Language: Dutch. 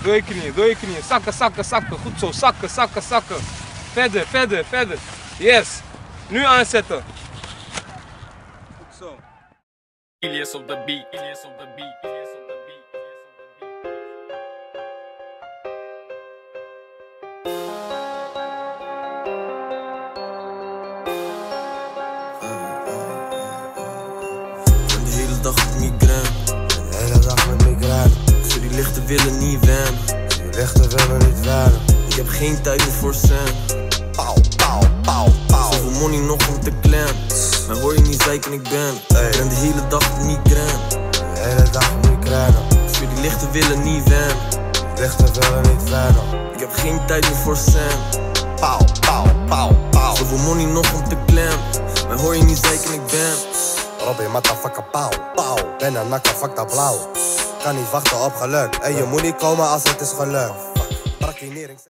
Door je knieën. Zakken. Goed zo, zakken. Verder. Yes. Nu aanzetten. Goed zo. Ilias op de beat. De hele dag met migraine. Ik zou die lichten willen niet wennen. Ik heb geen tijd meer voor cent. Zoveel money nog om te clan. Maar hoor je niet zeiken, ik ben de hele dag met migraine. Ik zou die lichten willen niet wennen. Ik heb geen tijd meer voor cent. Zoveel money nog om te clan. Maar hoor je niet zeiken, ik ben Robin, motherfucker, pauw. Ben een nakker, fuck dat blauw. Kan niet wachten op geluk. En je moet niet komen als het is gelukt. Brakinering.